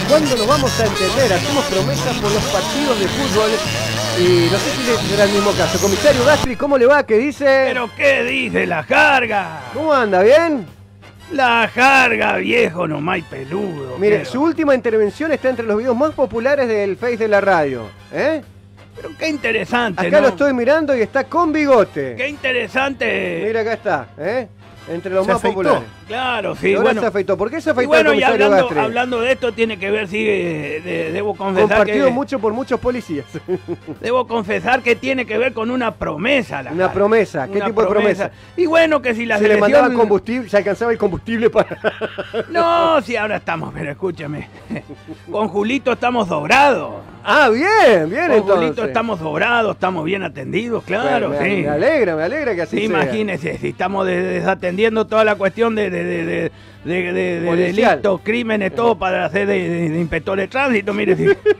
¿Cuándo nos vamos a entender? Hacemos promesas por los partidos de fútbol y no sé si será el mismo caso. Comisario Gastri, ¿cómo le va? ¿Qué dice? ¿Pero qué dice la Jarga? ¿Cómo anda? ¿Bien? La Jarga, viejo, nomás y peludo. Mire, su última intervención está entre los videos más populares del Face de la radio. Pero qué interesante, Acá ¿no? lo estoy mirando y está con bigote. Qué interesante. Mira, acá está, entre los más populares. Claro, sí. Y ahora bueno, se afeitó. ¿Por qué se afeitó y bueno, el y comisario Gastri? hablando de esto, tiene que ver, sí, debo confesar Compartido que... mucho por muchos policías. Debo confesar que tiene que ver con una promesa. Una promesa. ¿Qué tipo de promesa? Y bueno, que si la Se selección... le mandaba combustible, se alcanzaba el combustible para... No, si ahora estamos, pero escúchame. Con Julito estamos sobrados. Ah, bien, bien Con entonces. Julito estamos sobrados, estamos bien atendidos, claro, me, sí. me alegra que así Sí, sea. imagínese, si estamos desatendiendo toda la cuestión de Policial. delitos, crímenes, todo para hacer de inspector de tránsito, mire,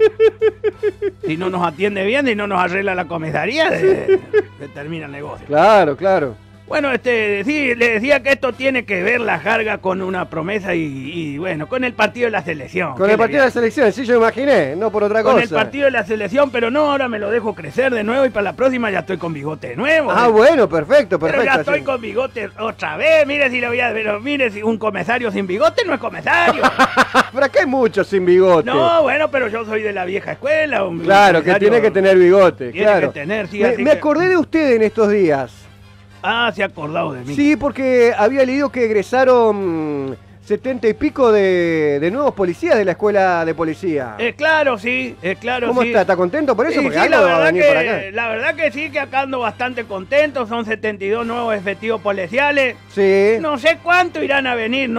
si no nos atiende bien y no nos arregla la comisaría, se termina el negocio. Claro, claro. Bueno, sí, le decía que esto tiene que ver la Jarga con una promesa y bueno, con el partido de la selección. Con el partido de la selección, sí, yo me imaginé, no por otra cosa. Con el partido de la selección, pero no, ahora me lo dejo crecer de nuevo y para la próxima ya estoy con bigote de nuevo. Ah, bueno, perfecto. Pero ya estoy sí. con bigote otra vez, mire si lo voy a... Pero mire, si un comisario sin bigote no es comisario. Pero acá hay muchos sin bigote. No, bueno, pero yo soy de la vieja escuela. Claro, que tiene que tener bigote, tiene claro. que tener, sí, Me acordé de usted en estos días. Ah, se ha acordado de mí. Sí, porque había leído que egresaron 70 y pico de nuevos policías de la escuela de policía. Claro, sí, claro, ¿Cómo sí. está? ¿Está contento por eso? Sí, Porque sí, algo va a venir por acá. la verdad que sí, que acá ando bastante contento. Son 72 nuevos efectivos policiales. Sí. No sé cuánto irán a venir,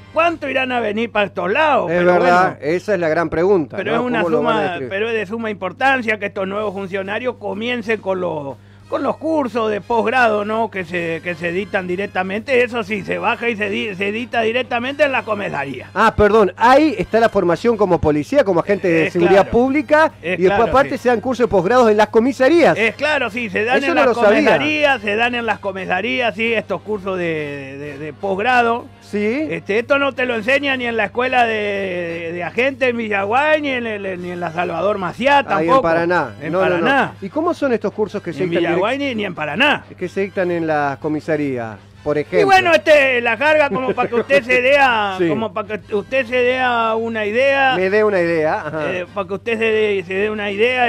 para estos lados. Es pero verdad, bueno, esa es la gran pregunta. pero ¿no? es una ¿Cómo lo van a suma, distribuir? pero es de suma importancia que estos nuevos funcionarios comiencen con los cursos de posgrado, ¿no? Que se editan directamente. Eso sí, se baja y se edita directamente en la comisaría. Ah, perdón, ahí está la formación como policía, como agente de seguridad claro. pública, y después Claro, aparte sí. se dan cursos de posgrados en las comisarías. Es claro, sí, se dan Eso en no las lo sabía. comisarías, sí, estos cursos de posgrado. Sí. Esto no te lo enseña ni en la escuela de agentes en Villaguay, ni en la Salvador Maciá, tampoco. Ahí en Paraná. En No. Paraná. ¿Y cómo son estos cursos que Ni se en dictan Villaguay ni en Paraná. que se dictan en las comisarías, por ejemplo? Y bueno, la Jarga, como para que usted se dé Sí. como para que usted se dé una idea, Me dé una idea. Ajá. para que usted se dé una idea,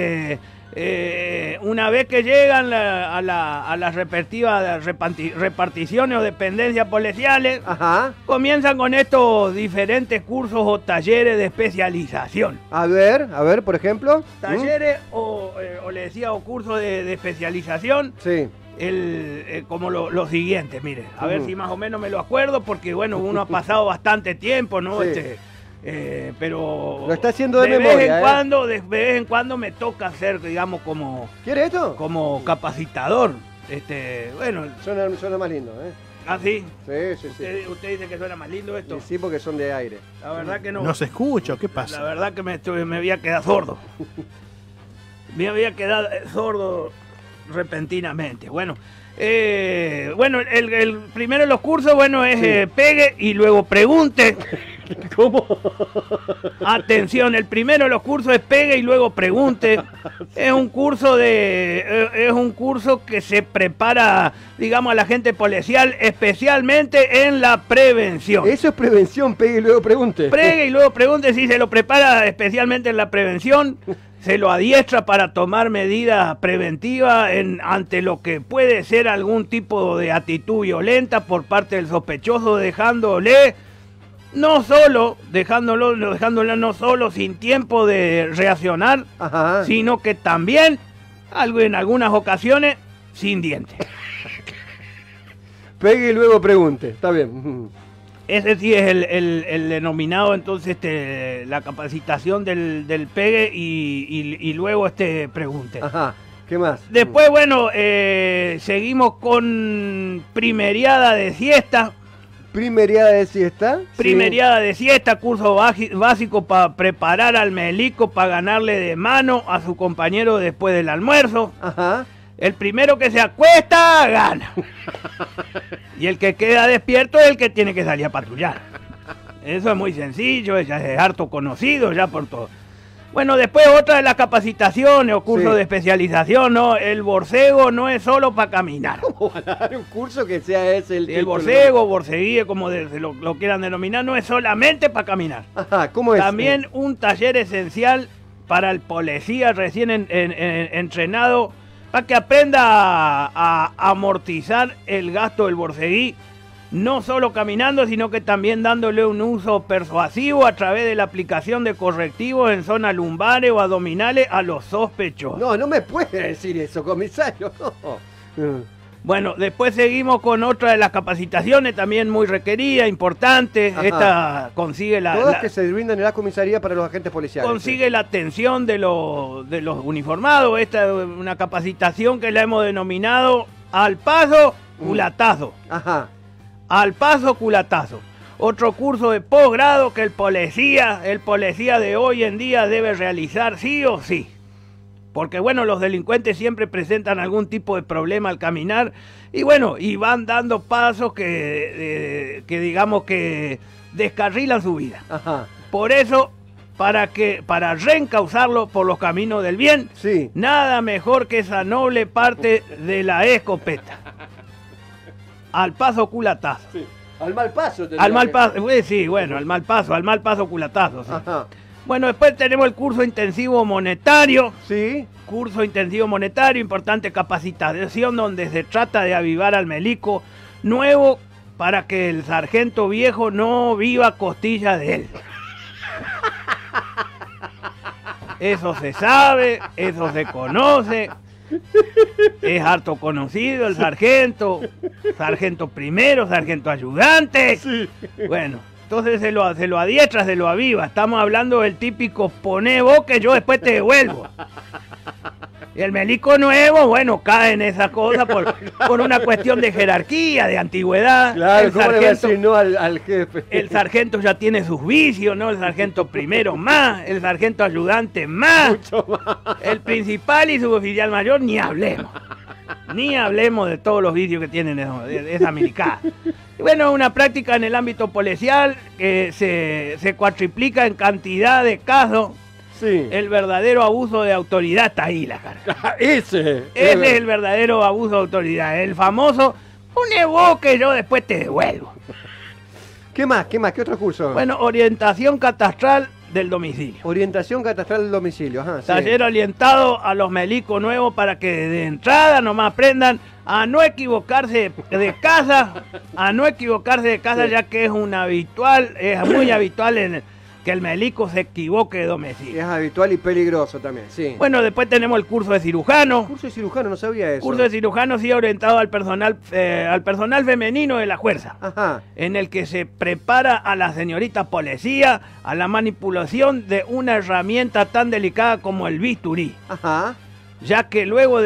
una vez que llegan a las respectivas reparticiones o dependencias policiales, Ajá. comienzan con estos diferentes cursos o talleres de especialización. A ver, por ejemplo. Talleres o le decía, o cursos de especialización. Sí. Como lo siguiente, mire, a ver Ujú. si más o menos me lo acuerdo, porque bueno, uno ha pasado bastante tiempo, ¿no? Sí. Pero Lo está haciendo de vez memoria, de vez en cuando me toca ser, digamos, ¿Quiere esto? como capacitador. Bueno, Suena más lindo, ¿eh? así. Sí. Usted dice que suena más lindo esto. Sí, porque son de aire. La verdad que no. No se escucha, ¿qué pasa? La verdad que me había quedado sordo. Me había quedado sordo repentinamente. Bueno, el primero de los cursos, bueno, es pegue y luego pregunte. ¿Cómo? Atención, el primero de los cursos es pegue y luego pregunte. Es un curso que se prepara, digamos, a la gente policial, especialmente en la prevención. Eso es prevención, pegue y luego pregunte. Pregue y luego pregunte si se lo prepara especialmente en la prevención. Se lo adiestra para tomar medidas preventivas ante lo que puede ser algún tipo de actitud violenta por parte del sospechoso, dejándolo no solo sin tiempo de reaccionar, Ajá. sino que también, en algunas ocasiones, sin dientes. Pegue y luego pregunte. Está bien. Ese sí es el denominado, entonces, la capacitación del pegue y luego pregunte. Ajá. ¿Qué más? Después, bueno, seguimos con primeriada de siesta. Primeriada de siesta. Primeriada de siesta, curso básico para preparar al melico para ganarle de mano a su compañero después del almuerzo. Ajá. El primero que se acuesta, gana. Y el que queda despierto es el que tiene que salir a patrullar. Eso es muy sencillo, ya es harto conocido ya por todo. Bueno, después otra de las capacitaciones o cursos Sí. de especialización, ¿no? El borcego no es solo para caminar. ¿Cómo van a dar un curso que sea ese el El título? borcego, borceguíe, como lo quieran denominar, no es solamente para caminar. Ajá, ¿cómo es? También un taller esencial para el policía recién entrenado, para que aprenda a amortizar el gasto del borceguí, no solo caminando, sino que también dándole un uso persuasivo a través de la aplicación de correctivos en zonas lumbares o abdominales a los sospechosos. No, no me puede decir eso, comisario. No. Bueno, después seguimos con otra de las capacitaciones también muy requerida, importante. Ajá. Esta consigue Todas que se brindan en la comisaría para los agentes policiales. consigue la atención de los uniformados. Esta es una capacitación que la hemos denominado al paso, culatazo. Ajá. Al paso, culatazo. Otro curso de posgrado que el policía de hoy en día debe realizar sí o sí. Porque bueno, los delincuentes siempre presentan algún tipo de problema al caminar y bueno, y van dando pasos que digamos que descarrilan su vida. Ajá. Por eso, para reencauzarlo por los caminos del bien, Sí. nada mejor que esa noble parte de la escopeta. Al paso, culatazo. Sí. Al mal paso. Al mal paso, sí, bueno, al mal paso, culatazo. Sí. Ajá. Bueno, después tenemos el curso intensivo monetario. Sí. Curso intensivo monetario, importante capacitación donde se trata de avivar al milico nuevo para que el sargento viejo no viva a costilla de él. Eso se sabe, eso se conoce, es harto conocido el sargento primero, sargento ayudante. Sí. Bueno, entonces se lo adiestra, se lo aviva. Estamos hablando del típico poné vos que yo después te devuelvo. Y el milico nuevo, bueno, cae en esa cosa por una cuestión de jerarquía, de antigüedad. Claro, El ¿cómo le va a sargento- decir no al jefe? el sargento ya tiene sus vicios, ¿no? El sargento primero más, el sargento ayudante más, Mucho más. el principal y su oficial mayor, ni hablemos. Ni hablemos de todos los vicios que tienen esa milicada. Y bueno, una práctica en el ámbito policial que se cuatriplica en cantidad de casos. Sí. El verdadero abuso de autoridad está ahí, la cara. Ese. Ese es el verdadero abuso de autoridad. El famoso, pone vos que yo después te devuelvo. ¿Qué más? ¿Qué más? ¿Qué otro curso? Bueno, orientación catastral del domicilio. Orientación catastral del domicilio. Ajá, sí. Taller orientado a los milicos nuevos para que de entrada nomás aprendan a no equivocarse de casa, Sí. ya que es muy habitual que el milico se equivoque de domicilio. Es habitual y peligroso también, sí. Bueno, después tenemos el curso de cirujano. Curso de cirujano, no sabía eso. Curso de cirujano sí orientado al personal femenino de la fuerza, Ajá. en el que se prepara a la señorita policía a la manipulación de una herramienta tan delicada como el bisturí, Ajá. ya que luego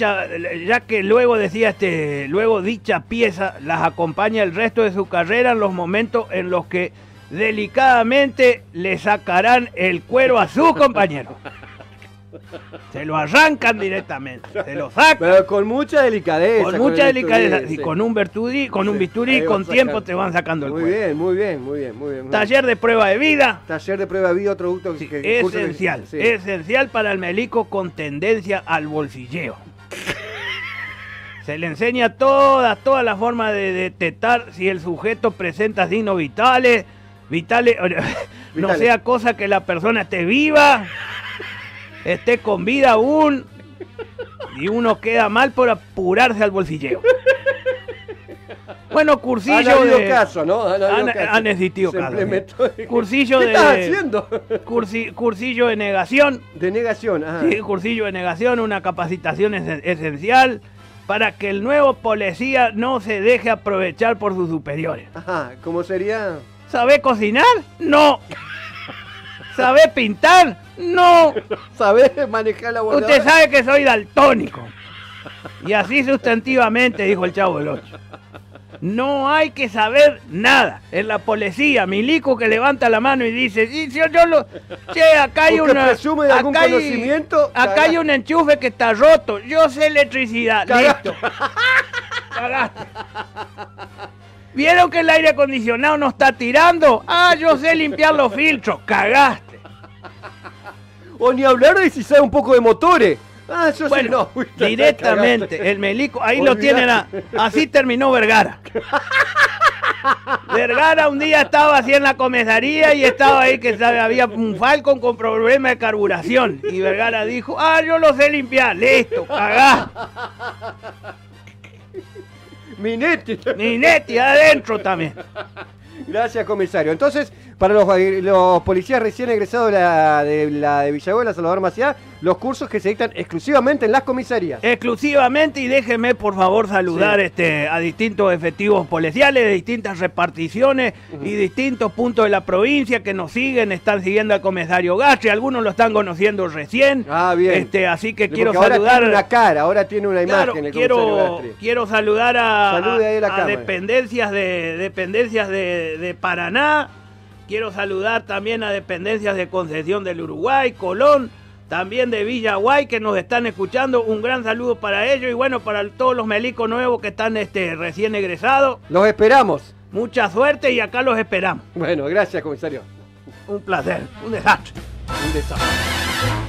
dicha pieza las acompaña el resto de su carrera en los momentos en los que delicadamente le sacarán el cuero a su compañero. Se lo arrancan directamente, se lo sacan. Pero con mucha delicadeza. Con mucha el delicadeza, bisturí, y sí. con un bisturí, Sí, ahí con vas tiempo sacando. te van sacando el Muy cuero. bien, muy bien, muy bien, muy bien. Taller de prueba de vida, Taller de prueba de vida, otro gusto sí, curso de- esencial, sí. esencial para el milico con tendencia al bolsilleo. Se le enseña toda la forma de detectar si el sujeto presenta signos vitales, no Vitales. sea cosa que la persona esté viva, esté con vida aún, y uno queda mal por apurarse al bolsilleo. Bueno, Han cursillo habido de... casos, ¿no? Han existido Se casos, implementó. Cursillo ¿Qué de... estás haciendo? Cursillo de negación. De negación, ajá. Sí, cursillo de negación, una capacitación esencial para que el nuevo policía no se deje aprovechar por sus superiores. Ajá, ¿cómo sería? ¿Sabe cocinar? No. ¿Sabe pintar? No. ¿Sabés manejar la voladora? Usted sabe que soy daltónico. Y así sustantivamente, dijo el Chavo del Ocho. No hay que saber nada. En la policía, milico que levanta la mano y dice, sí, che, acá hay Porque una... presume de algún acá hay- conocimiento, Acá hay un enchufe que está roto. Yo sé electricidad. Cagaste. Listo. Cagaste. ¿Vieron que el aire acondicionado no está tirando? Ah, yo sé limpiar los filtros. Cagaste. O ni hablar de si sabe un poco de motores. Ah, yo Bueno, sí no. Uy, directamente, el Melico, ahí lo tienen. Así terminó Vergara. Vergara un día estaba así en la comisaría y estaba ahí que sabe, había un Falcon con problema de carburación. Y Vergara dijo, ah, yo lo sé limpiar. Listo, cagá. Minetti adentro también. Gracias, comisario. Entonces, para los policías recién egresados de Villabuena, Salvador Maciá, los cursos que se dictan exclusivamente en las comisarías. Exclusivamente, y déjeme por favor saludar a distintos efectivos policiales de distintas reparticiones y distintos puntos de la provincia que nos siguen, están siguiendo al comisario Gastri, algunos lo están conociendo recién. Ah, bien. Así que quiero ahora saludar. Tiene una cara, ahora tiene una Claro, imagen el comisario Gastri. quiero saludar a cámara. dependencias de Paraná. Quiero saludar también a dependencias de Concepción del Uruguay, Colón, también de Villaguay, que nos están escuchando. Un gran saludo para ellos y bueno, para todos los melicos nuevos que están recién egresados. Los esperamos. Mucha suerte y acá los esperamos. Bueno, gracias, comisario. Un placer, un desastre. Un desastre.